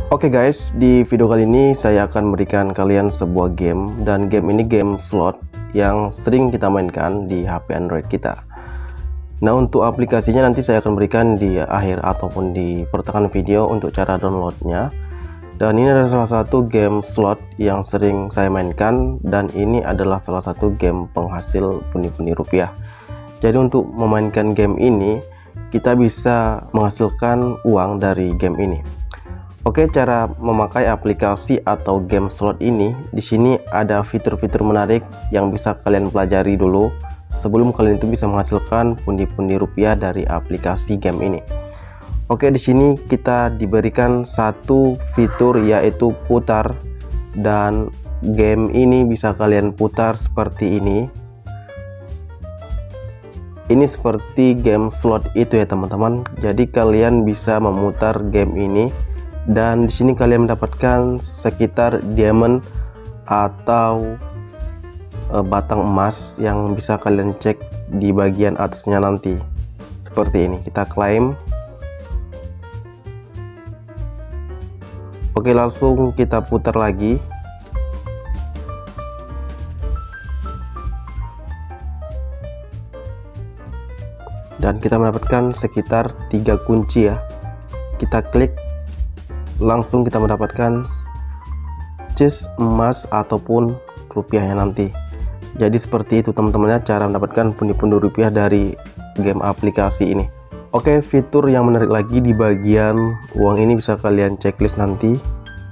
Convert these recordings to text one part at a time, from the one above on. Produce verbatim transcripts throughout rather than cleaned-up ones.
Oke guys, di video kali ini saya akan memberikan kalian sebuah game, dan game ini game slot yang sering kita mainkan di H P Android kita. Nah, untuk aplikasinya nanti saya akan berikan di akhir ataupun di pertengahan video untuk cara downloadnya. Dan ini adalah salah satu game slot yang sering saya mainkan, dan ini adalah salah satu game penghasil pundi-pundi rupiah. Jadi untuk memainkan game ini kita bisa menghasilkan uang dari game ini. Oke, cara memakai aplikasi atau game slot ini, di sini ada fitur-fitur menarik yang bisa kalian pelajari dulu sebelum kalian itu bisa menghasilkan pundi-pundi rupiah dari aplikasi game ini. Oke, di sini kita diberikan satu fitur yaitu putar, dan game ini bisa kalian putar seperti ini. Ini seperti game slot itu ya teman-teman. Jadi kalian bisa memutar game ini. Dan di sini kalian mendapatkan sekitar diamond atau e, batang emas yang bisa kalian cek di bagian atasnya nanti. Seperti ini, kita klaim. Oke, langsung kita putar lagi. Dan kita mendapatkan sekitar tiga kunci ya. Kita klik, langsung kita mendapatkan chest emas ataupun rupiahnya nanti. Jadi seperti itu teman-temannya cara mendapatkan pundi-pundi rupiah dari game aplikasi ini. Oke, fitur yang menarik lagi di bagian uang ini bisa kalian checklist nanti.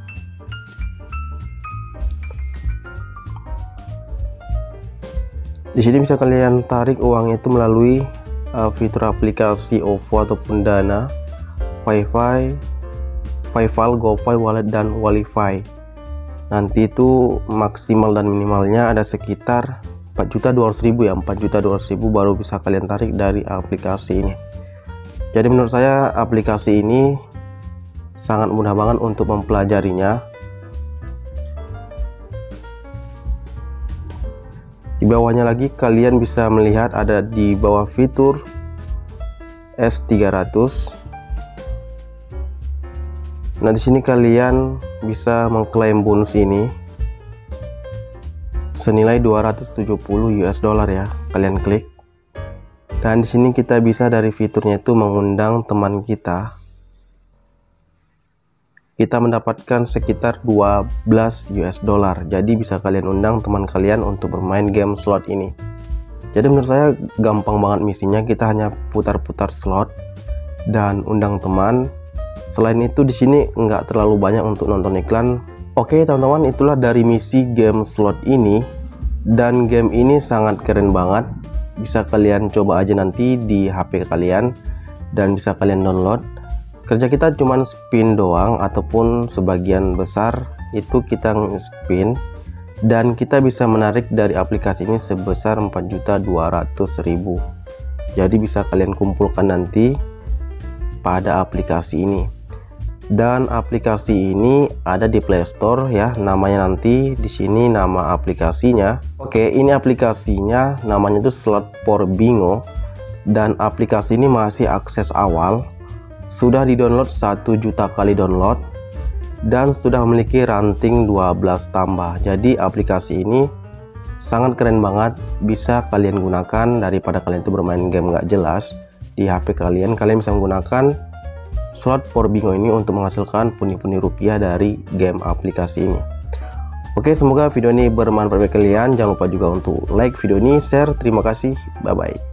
Di sini bisa kalian tarik uang itu melalui uh, fitur aplikasi O V O ataupun Dana, WiFi, PayPal, GoPay, Wallet, dan Walify. Nanti itu maksimal dan minimalnya ada sekitar empat juta dua ratus ribu ya, empat juta dua ratus ribu baru bisa kalian tarik dari aplikasi ini. Jadi menurut saya aplikasi ini sangat mudah banget untuk mempelajarinya. Di bawahnya lagi kalian bisa melihat ada di bawah fitur S tiga ratus. Nah, di sini kalian bisa mengklaim bonus ini senilai dua ratus tujuh puluh US dollar ya. Kalian klik. Dan di sini kita bisa dari fiturnya itu mengundang teman kita. Kita mendapatkan sekitar dua belas US dollar. Jadi bisa kalian undang teman kalian untuk bermain game slot ini. Jadi menurut saya gampang banget misinya. Kita hanya putar-putar slot dan undang teman. Selain itu di sini nggak terlalu banyak untuk nonton iklan. Oke teman-teman, itulah dari misi game slot ini, dan game ini sangat keren banget. Bisa kalian coba aja nanti di H P kalian dan bisa kalian download. Kerja kita cuman spin doang, ataupun sebagian besar itu kita spin, dan kita bisa menarik dari aplikasi ini sebesar empat juta dua ratus ribu. Jadi bisa kalian kumpulkan nanti pada aplikasi ini. Dan aplikasi ini ada di Play Store ya, namanya nanti di sini nama aplikasinya. Oke, ini aplikasinya namanya itu Slot for Bingo, dan aplikasi ini masih akses awal. Sudah di-download satu juta kali download dan sudah memiliki ranting dua belas tambah. Jadi aplikasi ini sangat keren banget, bisa kalian gunakan daripada kalian itu bermain game nggak jelas di H P kalian. Kalian bisa menggunakan Slot for Bingo ini untuk menghasilkan pundi-pundi rupiah dari game aplikasi ini. Oke, semoga video ini bermanfaat bagi kalian. Jangan lupa juga untuk like video ini, share. Terima kasih, bye bye.